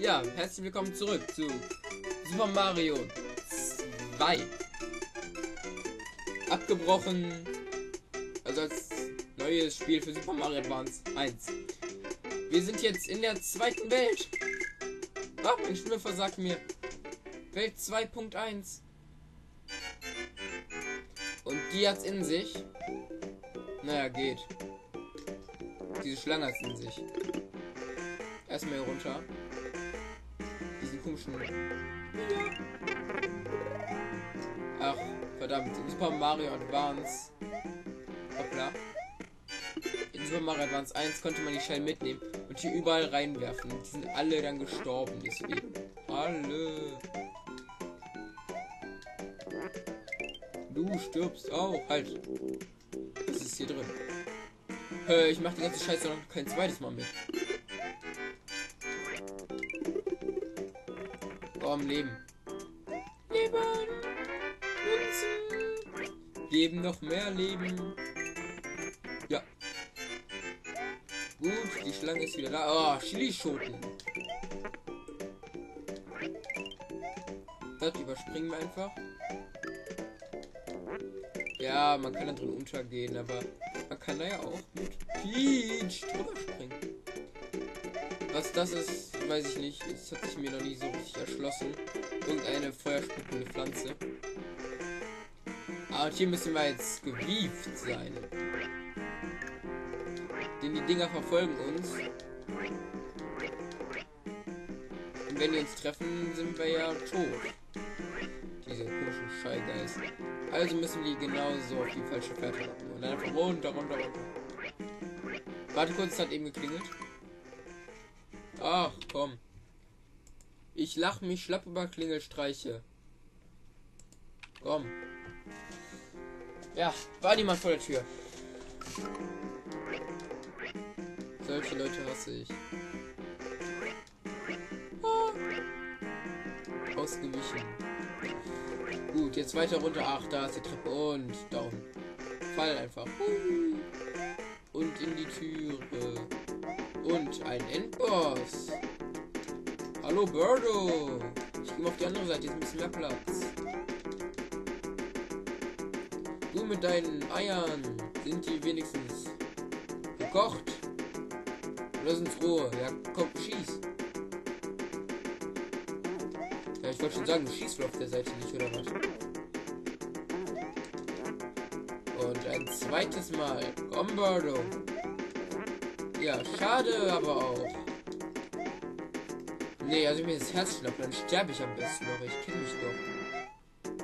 Ja, herzlich willkommen zurück zu Super Mario 2. Abgebrochen, also als neues Spiel für Super Mario Advance 1. Wir sind jetzt in der zweiten Welt. Ah, meine Stimme versagt mir. Welt 2.1. Und die hat's in sich. Naja, geht. Diese Schlange hat's in sich. Erstmal hier runter. Diesen komischen. Ach, verdammt. In Super Mario Advance. Hoppla. In Super Mario Advance 1 konnte man die Schellen mitnehmen und hier überall reinwerfen. Die sind alle dann gestorben, deswegen. Alle. Du stirbst auch. Halt. Was ist hier drin? Ich mach die ganze Scheiße noch kein zweites Mal mit. Komm, Leben. Leben. Nutzen. Geben noch mehr Leben. Ja. Gut, die Schlange ist wieder da. Oh, Chilischoten. Das überspringen wir einfach. Ja, man kann da drin untergehen, aber man kann da ja auch mit Peach drüber springen. Was das ist, weiß ich nicht. Das hat sich mir noch nie so richtig erschlossen. Irgendeine feuerspuckende Pflanze. Aber hier müssen wir jetzt gewieft sein. Denn die Dinger verfolgen uns. Und wenn die uns treffen, sind wir ja tot. Diese komischen Scheigeist. Also müssen wir die genauso auf die falsche Fährte locken. Und dann einfach runter. Warte kurz, es hat eben geklingelt. Ach, komm. Ich lach mich schlapp über Klingelstreiche. Komm. Ja, war niemand vor der Tür. Solche Leute hasse ich. Ausgewichen. Gut, jetzt weiter runter. Ach, da ist die Treppe und down. Fall einfach. Und in die Türe. Und ein Endboss. Hallo Birdo. Ich gehe mal auf die andere Seite, hier ist ein bisschen mehr Platz. Du mit deinen Eiern, sind die wenigstens gekocht? Oder sind's rohe? Ja, komm, schieß. Ja, ich wollte schon sagen, du schießt auf der Seite nicht, oder was? Und ein zweites Mal. Komm, Birdo. Ja, schade, aber auch. Nee, also mir das Herz schnappt, dann sterbe ich am besten noch. Ich kenne mich doch.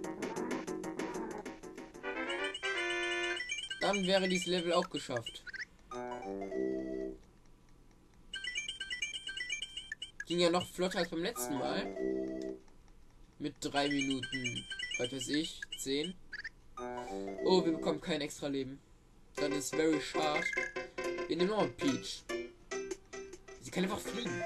Dann wäre dieses Level auch geschafft. Ging ja noch flotter als beim letzten Mal. Mit 3 Minuten, was weiß ich, 10. Oh, wir bekommen kein extra Leben. Dann ist very schade. Wir nehmen noch Peach. Sie kann einfach fliegen.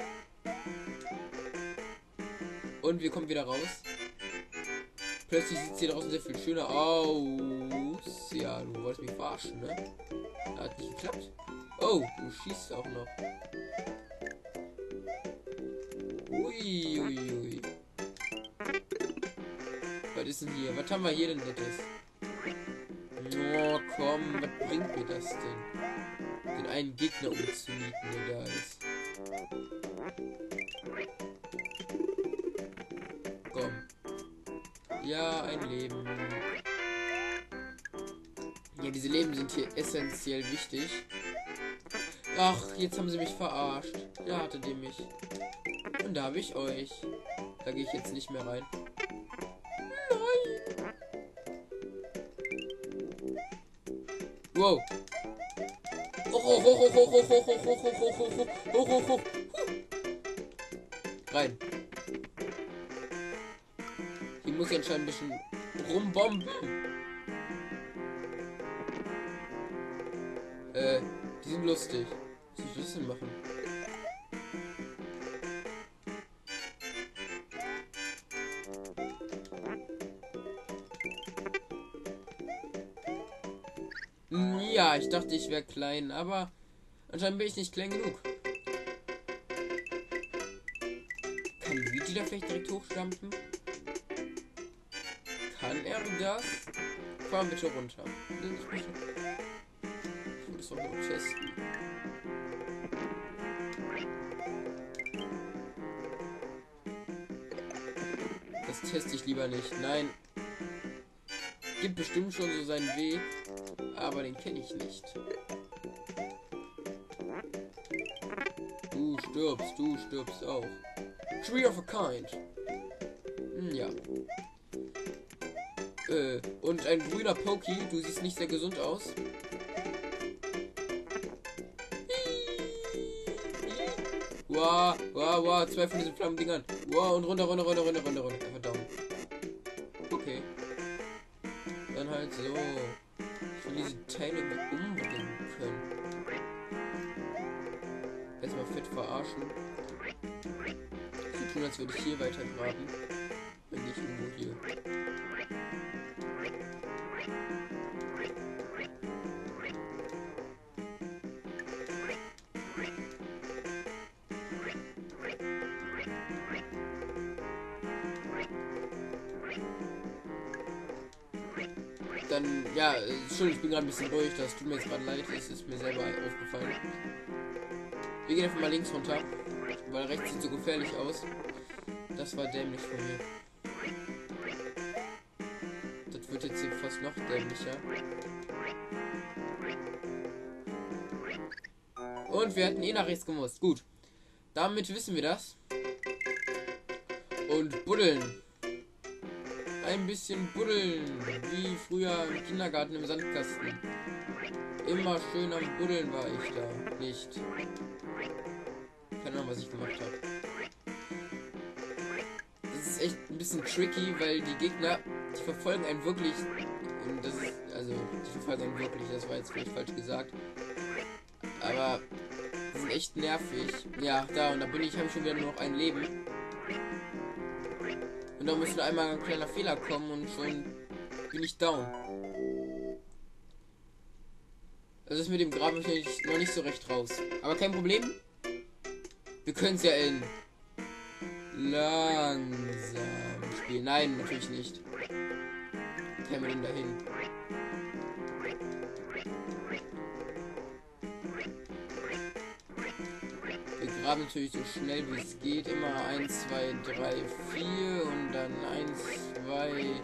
Und wir kommen wieder raus. Plötzlich sieht sie draußen sehr viel schöner aus. Ja, du wolltest mich verarschen, ne? Hat nicht geklappt. Oh, du schießt auch noch. Ui. Was ist denn hier? Was haben wir hier denn Nettes? Oh, komm, was bringt mir das denn? Den einen Gegner umzunieten, der da ist. Komm. Ja, ein Leben. Ja, diese Leben sind hier essentiell wichtig. Ach, jetzt haben sie mich verarscht. Da hattet ihr mich. Und da habe ich euch. Da gehe ich jetzt nicht mehr rein. Nein. Wow. Hoch. Rein. Hier muss ich anscheinend ein bisschen rumbomben. Die sind lustig. Was soll ich das denn machen? Ja, ich dachte, ich wäre klein, aber anscheinend bin ich nicht klein genug. Kann Luigi da vielleicht direkt hochstampfen? Kann er das? Fahr bitte runter. Ich will das auch noch testen. Das teste ich lieber nicht. Nein. Gibt bestimmt schon so seinen Weg, aber den kenne ich nicht. Du stirbst auch. Tree of a Kind. Ja. Und ein grüner Poki, du siehst nicht sehr gesund aus. Wow, zwei von diesen Flammendingern. Wow, und runter. Einfach down. Okay. Dann halt so. Ich will diese Teile umbringen können. Erstmal fett verarschen. So tun, als würde ich hier weiter graben. Wenn nicht irgendwo hier. Dann, ja, Entschuldigung, ich bin gerade ein bisschen ruhig, das tut mir jetzt gerade leid, es ist mir selber aufgefallen. Wir gehen einfach mal links runter, weil rechts sieht so gefährlich aus. Das war dämlich von mir. Das wird jetzt hier fast noch dämlicher. Und wir hatten eh nach rechts gemusst. Gut. Damit wissen wir das. Und buddeln. Ein bisschen buddeln. Wie früher im Kindergarten im Sandkasten. Immer schön am Buddeln war ich da. Nicht. Keine Ahnung, was ich gemacht habe. Das ist echt ein bisschen tricky, weil die Gegner, die verfolgen einen wirklich. Und das ist, also, die verfolgen einen wirklich, das war jetzt vielleicht falsch gesagt. Aber die sind echt nervig. Ja, da, und da bin ich, habe ich schon wieder nur noch ein Leben. Und da muss nur einmal ein kleiner Fehler kommen und schon bin ich down. Also ist mit dem Graben noch nicht so recht raus. Aber kein Problem. Wir können es ja in langsam spielen. Nein, natürlich nicht. Kämen wir denn dahin? Wir graben natürlich so schnell wie es geht. Immer 1, 2, 3, 4 und dann 1, 2,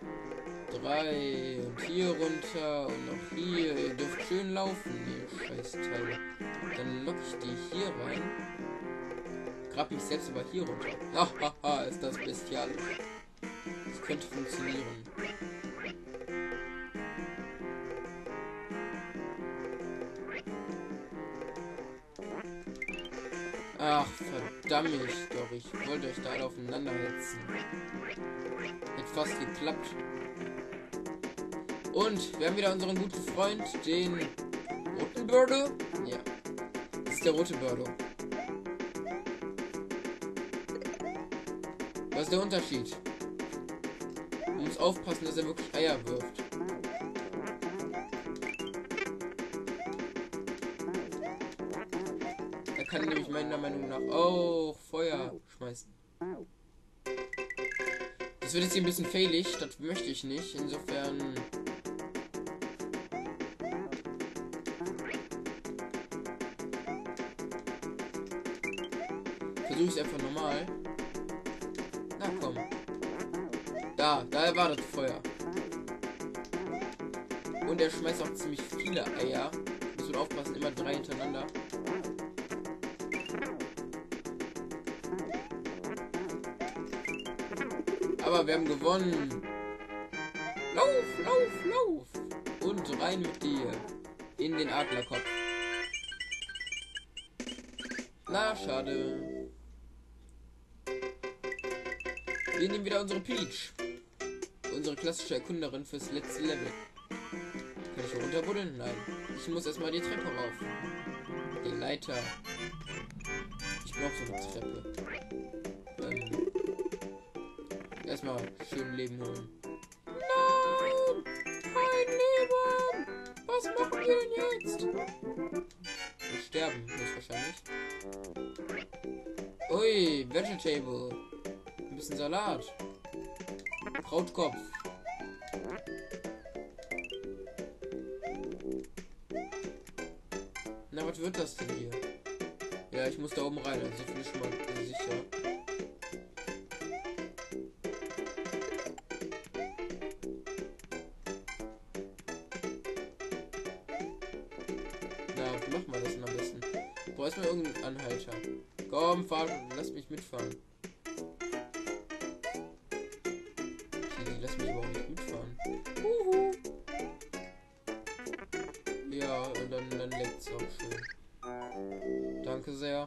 3 und hier runter und noch hier. Ihr dürft schön laufen, ihr Scheißteile. Dann lock ich die hier rein. Grab mich selbst aber hier runter. Hahaha, ist das bestialisch. Das könnte funktionieren. Ach, verdammt doch. Ich wollte euch da alle aufeinander hetzen. Hat fast geklappt. Und wir haben wieder unseren guten Freund, den roten Birdo. Ja, das ist der rote Birdo. Was ist der Unterschied? Man muss aufpassen, dass er wirklich Eier wirft. Er kann nämlich meiner Meinung nach auch Feuer schmeißen. Das wird jetzt hier ein bisschen failig, das möchte ich nicht. Insofern... versuche ich es einfach normal. Na komm. Da war das Feuer. Und er schmeißt auch ziemlich viele Eier. Muss man aufpassen, immer 3 hintereinander. Aber wir haben gewonnen. Lauf. Und rein mit dir. In den Adlerkopf. Na, schade. Wir nehmen wieder unsere Peach. Unsere klassische Erkunderin fürs letzte Level. Kann ich hier runterbuddeln? Nein. Ich muss erstmal die Treppe rauf. Die Leiter. Ich brauche so eine Treppe. Erstmal schön Leben holen. Nein! Kein Leben! Was machen wir denn jetzt? Wir sterben, höchstwahrscheinlich. Ui, Vegetable. Ein bisschen Salat. Krautkopf. Na, was wird das denn hier? Ja, ich muss da oben rein, also so viel schon mal sicher. Na, wie machen wir das denn am besten? Boah, ist mal irgendein Anhalter. Komm, fahr, lass mich mitfahren. Okay, lass mich aber auch nicht mitfahren. Uhu. Ja, und dann leckt's auch schön. Danke sehr.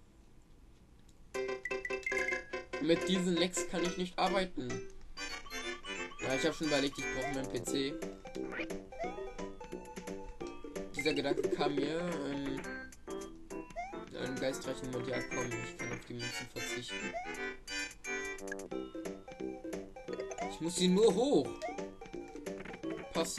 Mit diesen Lecks kann ich nicht arbeiten. Ja, ich habe schon überlegt, ich brauche meinen PC. Dieser Gedanke kam mir in einem geistreichen Moment. Ja, komm, ich kann auf die Münzen verzichten. Ich muss sie nur hoch. Passt.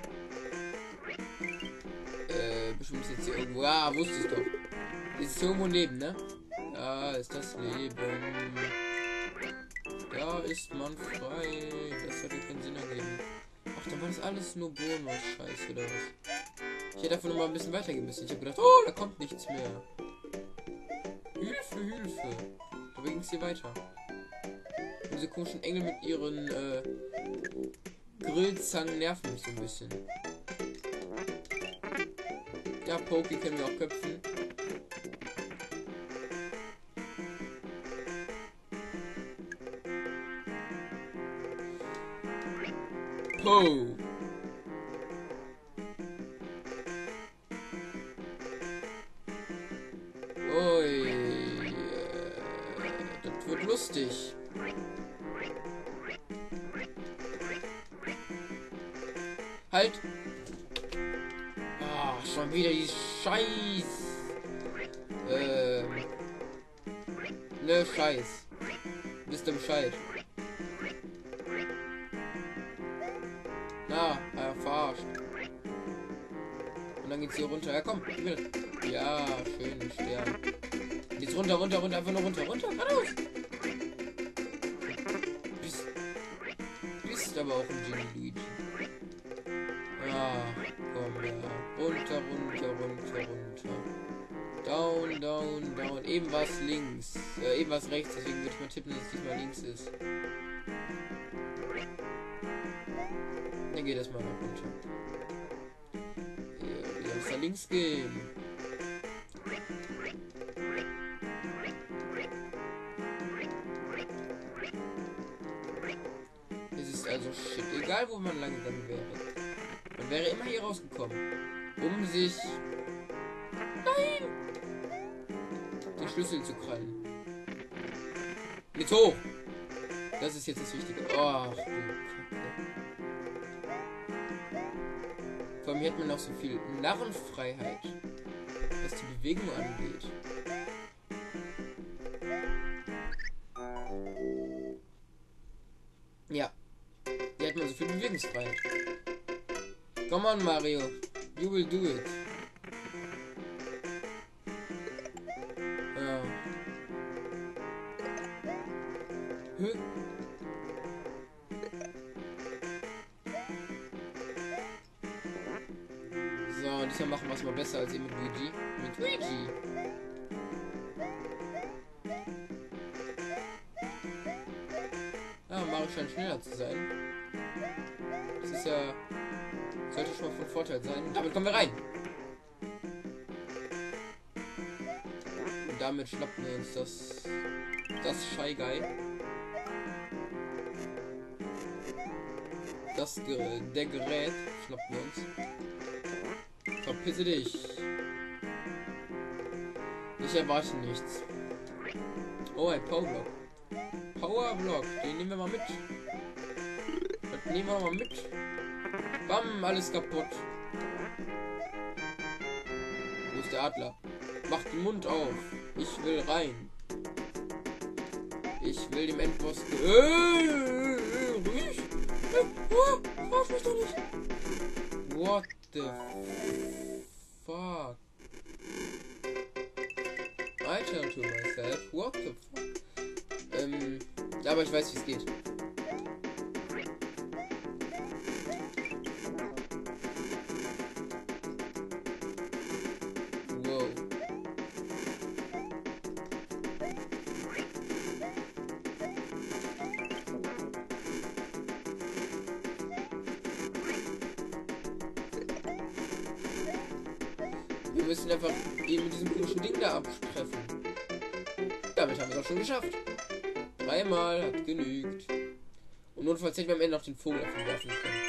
Bestimmt ist jetzt hier irgendwo. Ah, wusste ich doch. Ist hier irgendwo ein Leben, ne? Da ist das Leben. Da ist man frei. Das hätte keinen Sinn ergeben. Ach, dann war das alles nur Bonus-Scheiß oder was? Ich hätte einfach noch mal ein bisschen weitergehen müssen. Ich habe gedacht, oh, da kommt nichts mehr. Hilfe, Hilfe. Aber ging es hier weiter. Und diese komischen Engel mit ihren Grillzangen nerven mich so ein bisschen. Ja, Poki können wir auch köpfen. Po! Ui, das wird lustig. Halt! Ah, schon wieder die Scheiß. Ne, Scheiß. Bist du Bescheid? Na, verarscht. Und dann geht's hier runter. Ja, komm, ich will. Ja, schön, Stern. Jetzt runter, runter, runter, einfach nur runter, runter, geradeaus. Bist aber auch ein Genie, Luigi. Ah, komm, ja. Runter, runter, runter, runter. Down, down, down. Eben war es links. Eben war es rechts, deswegen würde ich mal tippen, dass es diesmal links ist. Dann geht das mal nach runter. Ja, wie soll es da links gehen? Es ist also shit, egal wo man lang gegangen wäre. Man wäre immer hier rausgekommen, um sich den Schlüssel zu krallen. Jetzt hoch! Das ist jetzt das Wichtige. Ach du Kacke. Vor allem hätte man noch so viel Narrenfreiheit, was die Bewegung angeht. Ja. Hier hat man so viel Bewegungsfreiheit. Come on, Mario. You will do it. Ja. So, diesmal machen wir es mal besser als eben mit Luigi. Mit Luigi. Ah, Mario scheint schneller zu sein. Das ist ja... sollte schon mal von Vorteil sein. Und damit kommen wir rein. Und damit schnappen wir uns das Shy Guy. Der Gerät schnappen wir uns. Verpisse dich. Ich erwarte nichts. Oh, ein Powerblock. Powerblock, den nehmen wir mal mit. Das nehmen wir mal mit. Bam, alles kaputt. Wo ist der Adler? Mach den Mund auf. Ich will rein. Ich will dem Endboss... ruhig. Verarsch mich doch nicht. What the fuck? Alter. tell to myself. What the fuck? Aber ich weiß, wie es geht. Wow. Wir müssen einfach eben mit diesem komischen Ding da abtreffen. Damit haben wir es auch schon geschafft. 3-mal hat genügt. Und notfalls hätten wir am Ende noch den Vogel davon werfen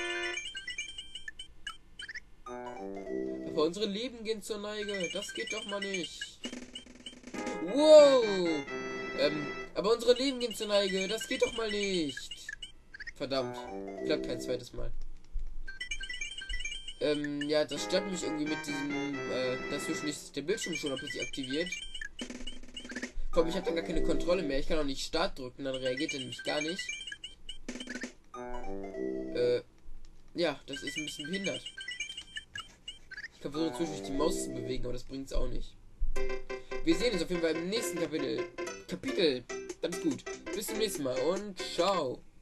können. Aber unsere Leben gehen zur Neige. Das geht doch mal nicht. Wow! Aber unsere Leben gehen zur Neige. Das geht doch mal nicht. Verdammt. Klappt kein zweites Mal. Ja, das stört mich irgendwie mit diesem, dazwischen ist der Bildschirm schon plötzlich aktiviert. Vor allem, ich habe dann gar keine Kontrolle mehr. Ich kann auch nicht Start drücken, dann reagiert er nämlich gar nicht. Ja, das ist ein bisschen behindert. Ich kann versuchen, zwischendurch die Maus zu bewegen, aber das bringt es auch nicht. Wir sehen uns auf jeden Fall im nächsten Kapitel. Ganz gut. Bis zum nächsten Mal und ciao.